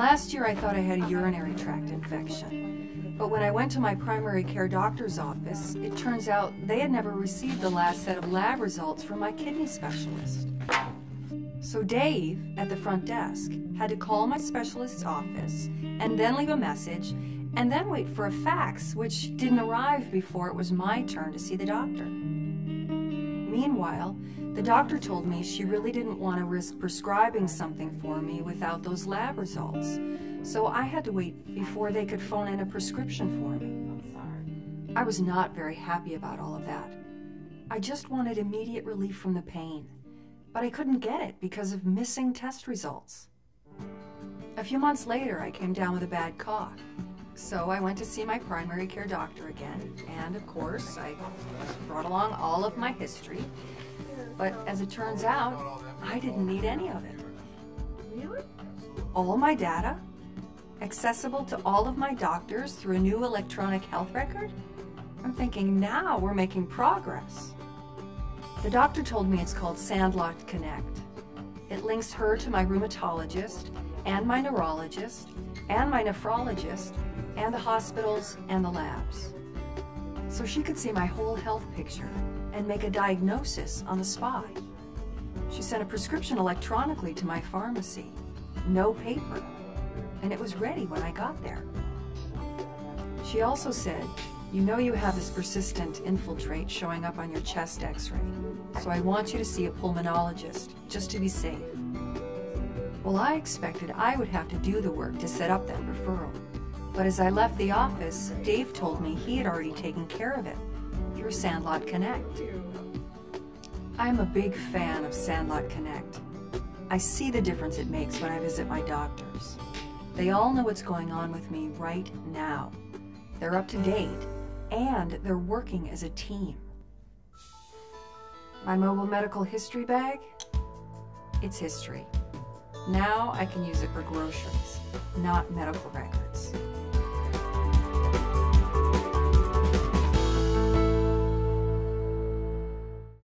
Last year I thought I had a urinary tract infection, but when I went to my primary care doctor's office, it turns out they had never received the last set of lab results from my kidney specialist. So Dave, at the front desk, had to call my specialist's office and then leave a message and then wait for a fax, which didn't arrive before it was my turn to see the doctor. Meanwhile, the doctor told me she really didn't want to risk prescribing something for me without those lab results, so I had to wait before they could phone in a prescription for me. I was not very happy about all of that. I just wanted immediate relief from the pain, but I couldn't get it because of missing test results. A few months later, I came down with a bad cough. So I went to see my primary care doctor again, and of course, I brought along all of my history. But as it turns out, I didn't need any of it. Really? All my data, accessible to all of my doctors through a new electronic health record? I'm thinking now we're making progress. The doctor told me it's called Sandlot Connect. It links her to my rheumatologist, and my neurologist, and my nephrologist, and the hospitals and the labs. So she could see my whole health picture and make a diagnosis on the spot. She sent a prescription electronically to my pharmacy, no paper, and it was ready when I got there. She also said, "You know you have this persistent infiltrate showing up on your chest x-ray, so I want you to see a pulmonologist, just to be safe." Well, I expected I would have to do the work to set up that referral. But as I left the office, Dave told me he had already taken care of it through Sandlot Connect. I'm a big fan of Sandlot Connect. I see the difference it makes when I visit my doctors. They all know what's going on with me right now. They're up to date, and they're working as a team. My mobile medical history bag? It's history. Now I can use it for groceries, not medical records.